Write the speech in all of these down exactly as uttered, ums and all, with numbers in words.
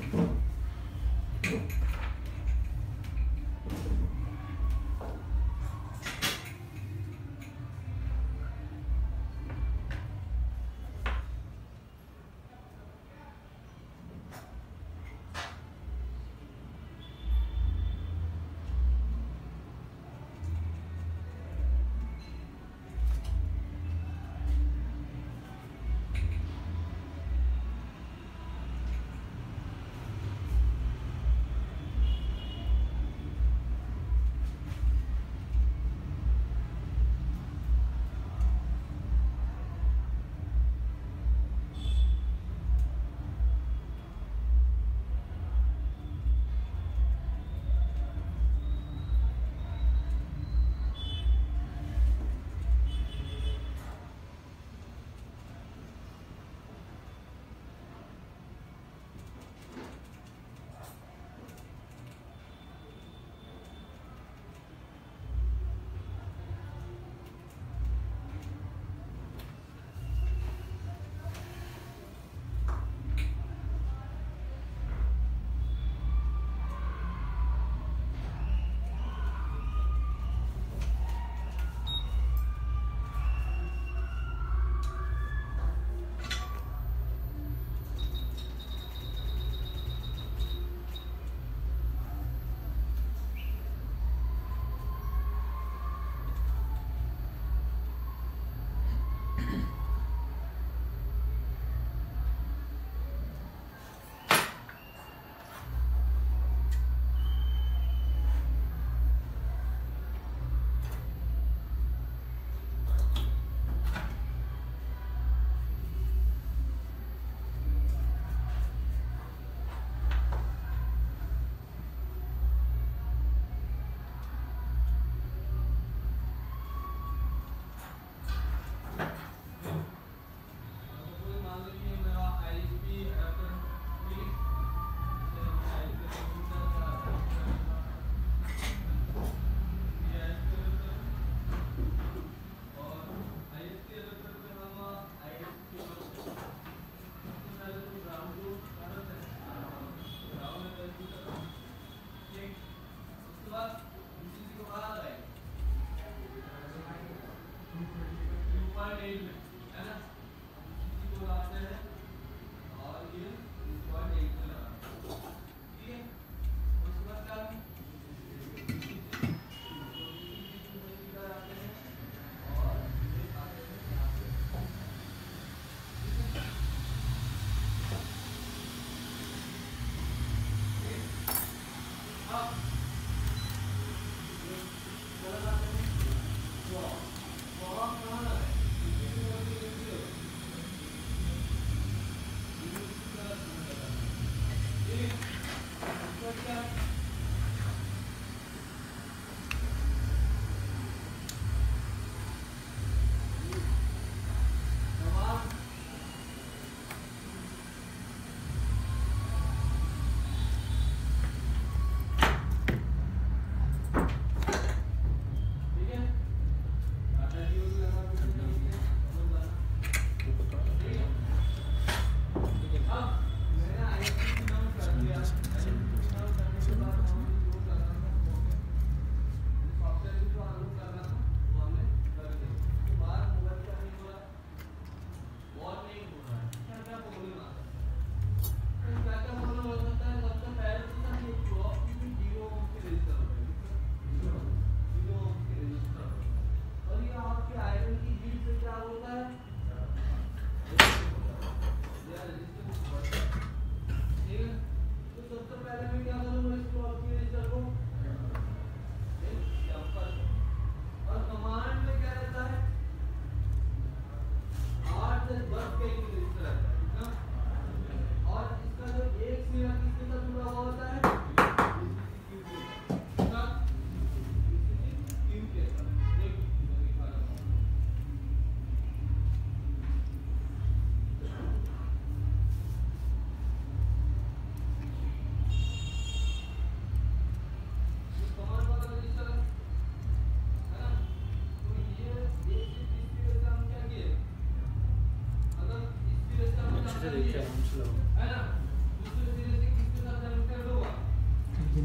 Thank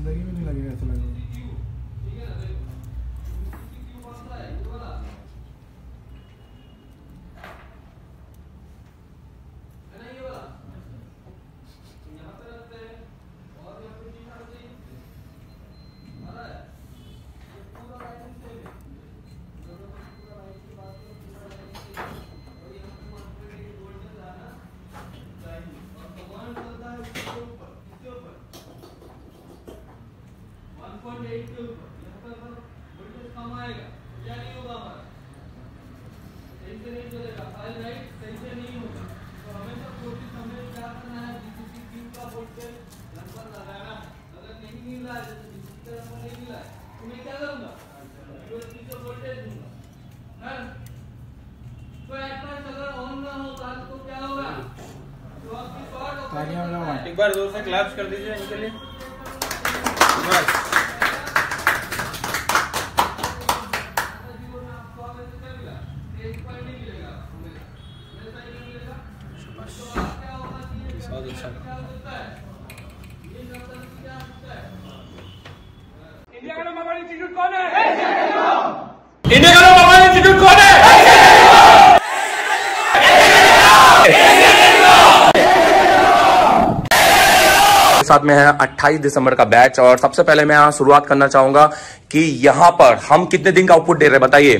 जिंदगी में नहीं लगेगा ऐसा लगेगा। एक बार जोर से क्लैप्स कर दीजिए इनके लिए। बस बहुत अच्छा। इंडिया का नंबर वन इंस्टीट्यूट कौन है? इंडिया का नंबर वन इंस्टीट्यूट कौन है? साथ में है अट्ठाईस दिसंबर का बैच। और सबसे पहले मैं यहाँ शुरुआत करना चाहूंगा कि यहाँ पर हम कितने दिन का आउटपुट दे रहे हैं बताइए?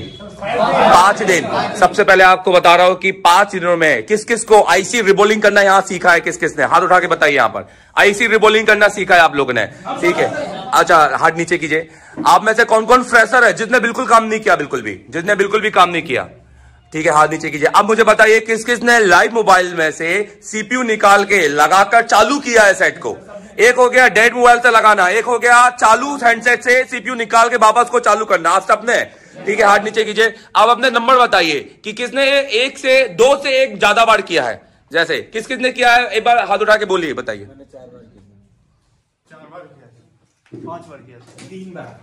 पांच दिन। सबसे पहले आपको बता रहा हूँ कि पांच दिनों में किस किस को आईसी रिबोलिंग करना यहाँ सीखा है, किस किस ने हाथ उठा के बताइए। यहाँ पर आईसी रिबोलिंग करना सीखा है आप लोगों ने, ठीक है? अच्छा हाथ नीचे कीजिए। आप में से कौन कौन फ्रेशर है जिसने बिल्कुल काम नहीं किया? बिल्कुल भी, जिसने बिल्कुल भी काम नहीं किया, ठीक है, हाथ नीचे कीजिए। अब मुझे बताइए किस किस ने लाइव मोबाइल में से सीपीयू निकाल के लगाकर चालू किया है सेट को? एक हो गया डेड मोबाइल से लगाना, एक हो गया चालू हैंडसेट से सीपीयू निकाल के वापस को चालू करना। आप सबने, ठीक है, हाथ नीचे कीजिए। अब अपने नंबर बताइए कि किसने एक से दो से एक ज्यादा बार किया है। जैसे किस किसने किया है, एक बार हाथ उठा के बोलिए, बताइए। मैंने चार बार किया, चार बार किया, पांच बार किया, तीन बार,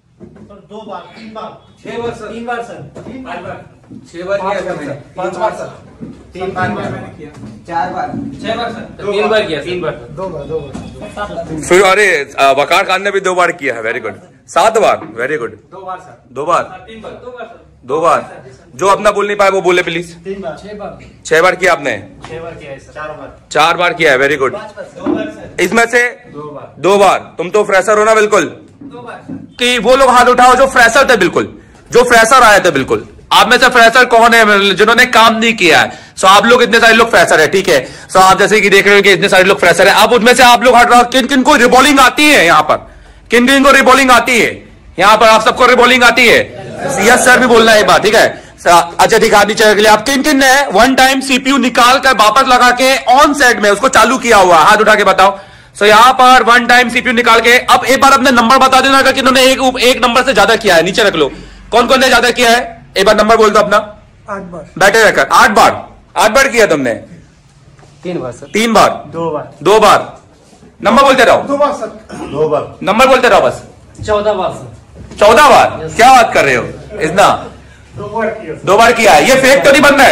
सर दो बार, तीन बार, छह बार सर, तीन बार सर, तीन बार, छह बार किया मैंने, पांच बार सर, तीन बार मैंने किया, चार बार, छह बार सर, तीन बार किया, तीन बार, दो बार, दो बार, फिर अरे वकार खान ने भी दो बार किया है, वेरी गुड। सात बार, वेरी गुड। दो बार सर, दो बार, तीन बार, दो बार सर, दो बार। जो अपना बोल नहीं पाए वो बोले प्लीज। तीन बार, छह बार, छह बार किया आपने? छह बार किया है सर, चार बार, चार बार किया है, वेरी गुड। दो बार सर, इसमें से दो बार, दो बार। तुम तो फ्रेशर हो ना बिल्कुल, दो बार सर। कि वो लोग हाथ उठाओ जो फ्रेशर थे, बिल्कुल जो फ्रेशर आए थे। बिल्कुल आप में से फ्रेशर कौन है जिन्होंने काम नहीं किया है? सो आप लोग इतने सारे लोग फ्रेशर है, ठीक है? सो आप जैसे कि देख रहे हो कि इतने सारे लोग फ्रेशर है। अब उनमें से आप लोग हट रहा, किन किन को रिबॉलिंग आती है? यहाँ पर किन किन को रिबॉलिंग आती है? यहाँ पर आप सबको रिबॉलिंग आती है? यस सर भी बोलना है एक बात, ठीक है? अच्छा ठीक है, आदमी चाहिए के लिए आप किन किन ने वन टाइम सीपीयू निकाल कर वापस लगा के ऑन सेट में उसको चालू किया हुआ? हाथ उठा के बताओ। सो so, यहाँ पर वन टाइम सीपीयू निकाल के, अब एक बार अपने नंबर बता देना कि किन्होंने एक एक नंबर से ज्यादा किया है। नीचे रख लो, कौन कौन ने ज्यादा किया है, एक बार नंबर बोल दो अपना। आठ बार, बैठे रहकर आठ बार, आठ बार किया तुमने? तीन बार सर, तीन बार, दो बार, दो बार। नंबर बोलते रहो, दो बार सर, दो बार, नंबर बोलते रहो बस। चौदह बार सर, चौदह बार? क्या बात कर रहे हो, इतना? दो बार किया, दो बार किया है। ये फेक तो नहीं बनना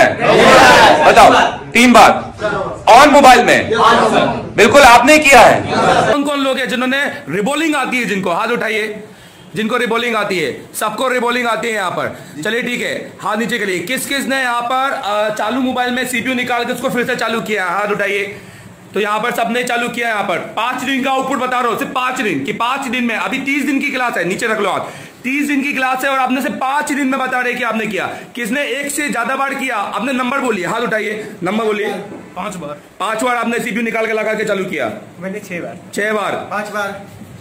है? बताओ। तीन बार ऑन मोबाइल में? बिल्कुल आपने किया है। कौन कौन लोग हैं जिन्होंने रिबॉलिंग आती है? जिनको हाथ उठाइए, जिनको रिबॉलिंग आती है। सबको रिबॉलिंग आती है यहाँ पर, चलिए ठीक है, हाथ नीचे करिए। किस किस ने यहाँ पर चालू मोबाइल में सीपीयू निकाल के उसको फिर से चालू किया? हाथ उठाइए। तो यहाँ पर सबने चालू किया। यहाँ पर पांच दिन का आउटपुट बता रहा हूँ, सिर्फ पांच दिन कि पांच दिन में, अभी तीस दिन की क्लास है, नीचे रख लो हाथ। तीस दिन की क्लास है और आपने से पांच दिन में बता रहे कि आपने किया। किसने एक से ज्यादा बार किया? आपने नंबर बोलिए, हाथ उठाइए, नंबर बोलिए। पांच बार, पांच बार आपने सीपीयू निकाल के लगा के चालू किया? मैंने छह बार, छह बार, पांच बार,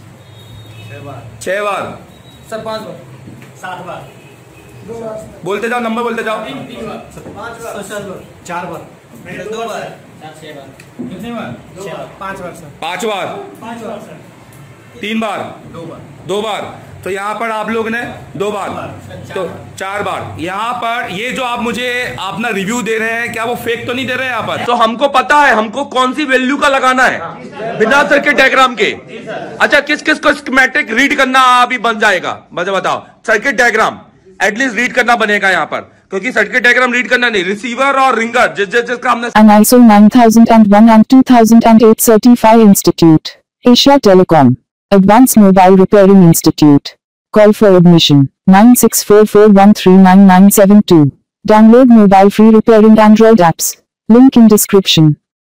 छह बार, छह बार सर, पांच बार, सात बार, दो बार, बोलते जाओ, नंबर बोलते जाओ। तीन बार, पांच बार, चार बार, दो बार, छह बार, कितने बार? दो बार, पांच बार सर, पांच बार, पांच बार सर, तीन बार, दो बार, दो बार। तो यहाँ पर आप लोग ने दो बार, तो चार बार। यहाँ पर ये जो आप मुझे अपना रिव्यू दे रहे हैं, क्या वो फेक तो नहीं दे रहे हैं यहाँ पर? तो हमको पता है हमको कौन सी वैल्यू का लगाना है बिना सर्किट डायग्राम के। अच्छा किस किस को स्कीमेटिक रीड करना अभी बन जाएगा, मुझे बताओ। सर्किट डायग्राम एटलीस्ट रीड करना बनेगा यहाँ पर, क्योंकि सर्किट डायग्राम रीड करना नहीं, रिसीवर और रिंगर जिस जिस जिसका हमने। An I S O nine thousand one and two thousand eight certified institute, Asia Telecom. Advanced Mobile Repairing Institute. Call for admission nine six four four one three nine nine seven two. Download mobile free repairing Android apps. Link in description.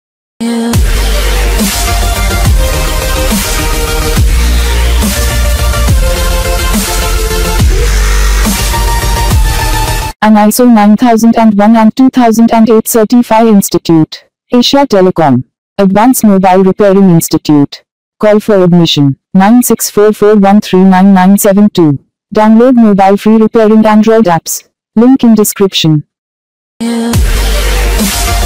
An I S O nine thousand one and two thousand eight Certified Institute. Asia Telecom. Advanced Mobile Repairing Institute. Call for admission nine six four four one three nine nine seven two. Download mobile free repairing Android apps. Link in description.